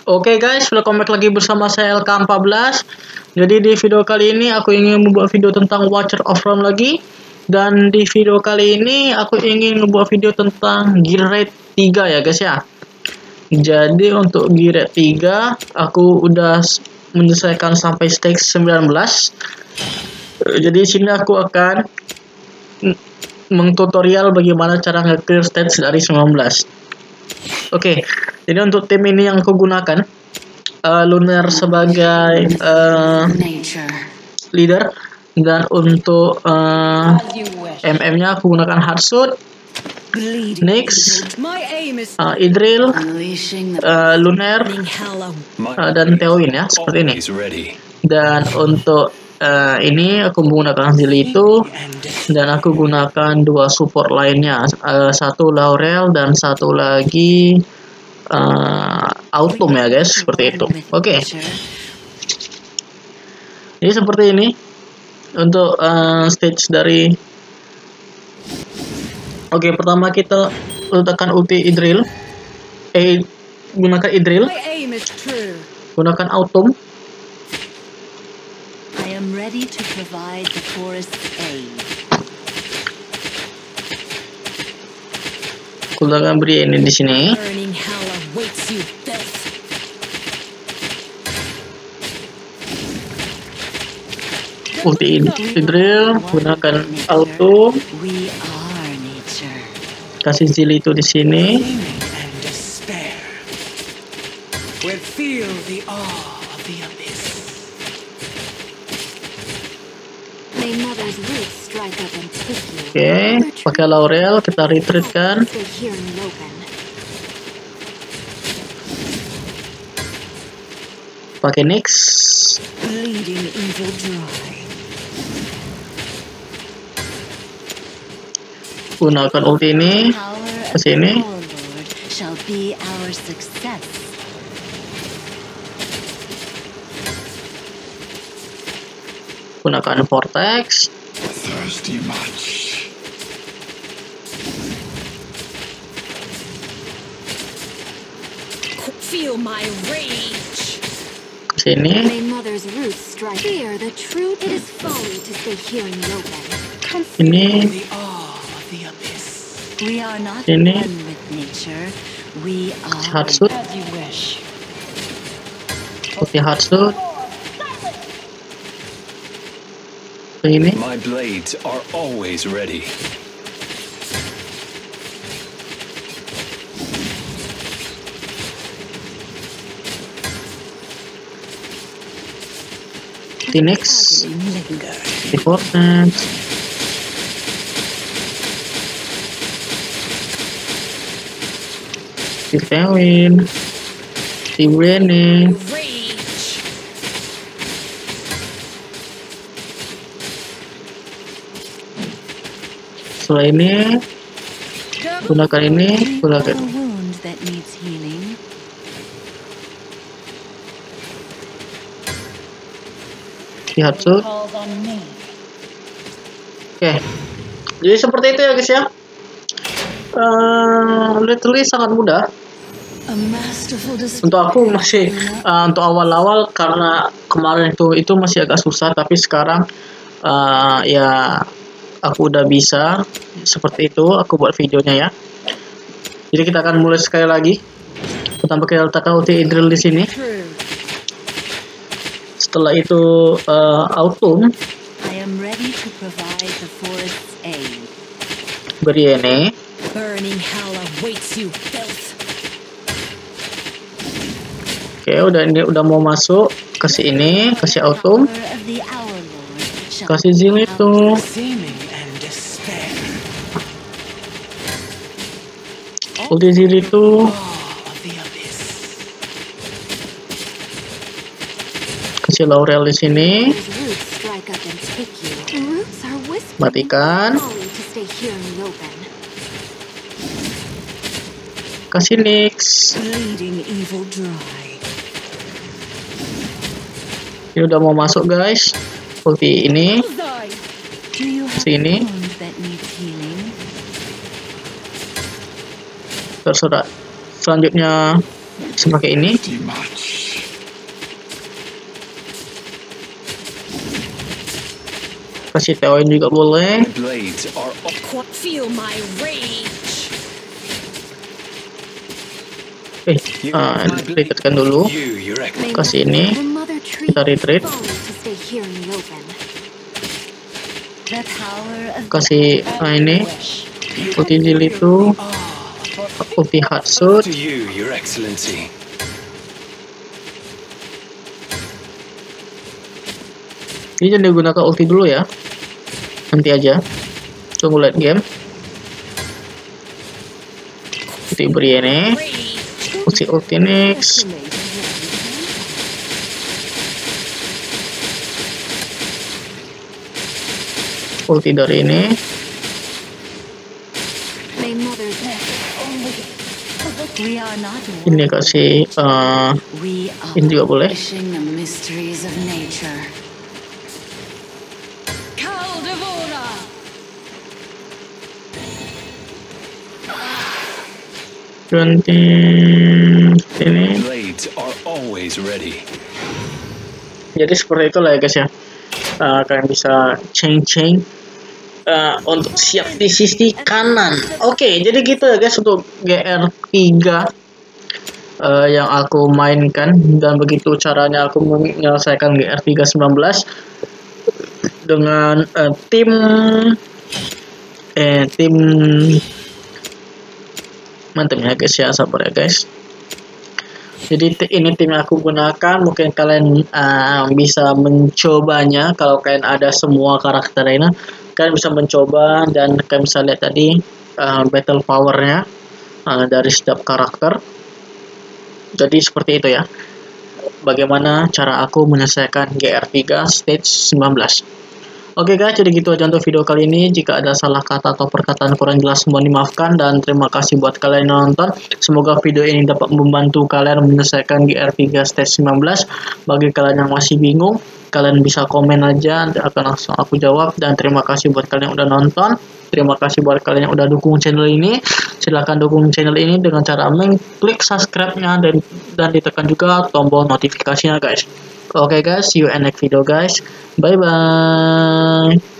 Oke guys, welcome back lagi bersama saya LK14. Jadi di video kali ini aku ingin membuat video tentang Watcher of Rome lagi. Dan di video kali ini aku ingin membuat video tentang Gear Raid 3 ya guys ya. Jadi untuk Gear Raid 3 aku udah menyelesaikan sampai stage 19. Jadi di sini aku akan mengtutorial bagaimana cara nge-clear stage dari 19. Oke, jadi untuk tim ini yang aku gunakan Lunar sebagai leader, dan untuk MM-nya aku gunakan Hardsuit, Nyx, Idril, Lunar, dan Theoin ya, seperti ini. Dan untuk ini aku menggunakan Zilito, dan aku gunakan dua support lainnya, satu Laurel dan satu lagi Autumn ya guys, seperti itu. Oke. Jadi seperti ini untuk stage dari. Oke, pertama kita letakkan ulti Idril, gunakan Idril, gunakan Autumn. Ready to provide the forest aid. Aku akan beri ini di sini. Ulti Idril, gunakan auto. Kasih Zilito di sini. Oke, pakai Laurel kita retreat kan. Pakai Nyx. Gunakan ulti ini ke sini. Gunakan Vortex. Feel my rage. Sini. Ini. Ini. Hardsuit. Oke, Hardsuit. Ini. My blades are always ready. Nyx, Vortex, Theoin, Rene. Setelah ini gunakan ini, gunakan Hardsuit. Oke, jadi seperti itu ya guys ya. Literally sangat mudah. Untuk aku masih untuk awal-awal, karena kemarin itu masih agak susah, tapi sekarang ya aku udah bisa seperti itu. Aku buat videonya ya. Jadi kita akan mulai sekali lagi. Pertama kita letakkan ulti Idril di sini. Setelah itu Autumn. Beri ini. Oke, udah mau masuk. Kasih ini, kasih Autumn. Kasih Zilito. Ulti Zilito. Kasih Laurel di sini. Matikan. Kasih Nyx. Ini udah mau masuk guys. Ulti ini. Sini. Terserah. Selanjutnya Bisa pakai ini. Kasih teoin juga boleh. The blades are Feel my rage. Retreatkan dulu. you, Your Excellency. Kasih ini. The mother tree Kita retreat. bones to stay here in the open. The power of Kasih ini. Ulti Jil itu. Ulti Hatsut. To you, Your Excellency. Ini jangan digunakan ulti dulu ya. Nanti aja. Tunggu late game. Ulti beri ini. Ulti next. Ulti dari ini. May mother's we are not Ini kasih we are ini juga boleh. wishing the mysteries of nature. Caldevora. Ganti ini. Blades are always ready. Jadi seperti itu lah ya guys ya. Kalian bisa chain untuk siap di sisi kanan. Oke, jadi gitu ya guys untuk GR3 yang aku mainkan, dan begitu caranya aku menyelesaikan GR3 19 dengan tim mantap ya guys ya, sabar ya guys. Jadi ini tim yang aku gunakan, mungkin kalian bisa mencobanya. Kalau kalian ada semua karakter ini, kalian bisa mencoba, dan kalian bisa lihat tadi battle powernya dari setiap karakter. Jadi seperti itu ya, bagaimana cara aku menyelesaikan GR3 stage 19. Oke guys, jadi gitu aja untuk video kali ini. Jika ada salah kata atau perkataan kurang jelas, mohon dimaafkan, dan terima kasih buat kalian yang nonton. Semoga video ini dapat membantu kalian menyelesaikan GR3 stage 19. Bagi kalian yang masih bingung, kalian bisa komen aja, akan langsung aku jawab. Dan terima kasih buat kalian yang udah nonton. Terima kasih buat kalian yang udah dukung channel ini. Silahkan dukung channel ini dengan cara mengklik subscribe-nya, dan ditekan juga tombol notifikasinya guys. Oke guys, see you in next video guys. Bye bye.